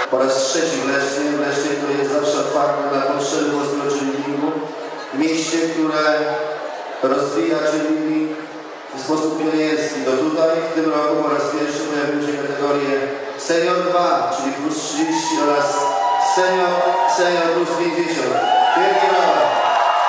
po raz trzeci w Lesznie, to jest zawsze otwarte na potrzeby polskiego cheerleadingu. W mieście, które rozwija cheerleading w sposób pionierski. Do tutaj w tym roku po raz pierwszy pojawiły się kategorie Senior 2, czyli plus 30 oraz Senior plus 50. Wielkie brawa!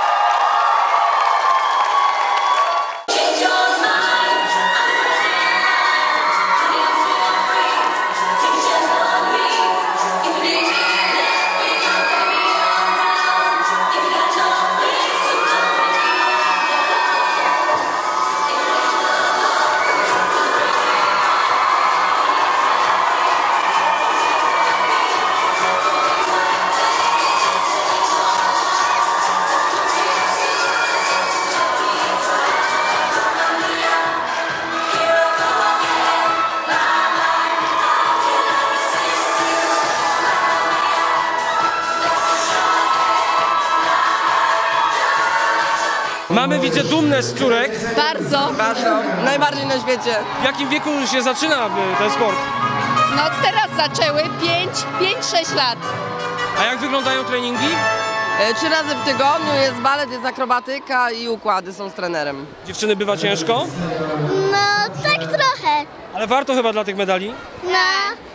Mamy, widzę, dumne z córek. Bardzo. Najbardziej na świecie. W jakim wieku się zaczyna ten sport? No teraz zaczęły 5-6 lat. A jak wyglądają treningi? 3 razy w tygodniu jest balet, jest akrobatyka i układy są z trenerem. Dziewczyny, bywa ciężko? No tak trochę. Ale warto chyba dla tych medali? No.